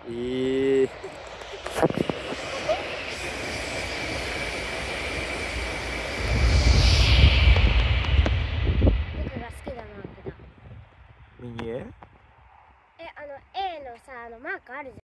ー、 僕が好きなマークだ。 右へ。 A のさ、マークあるじゃん。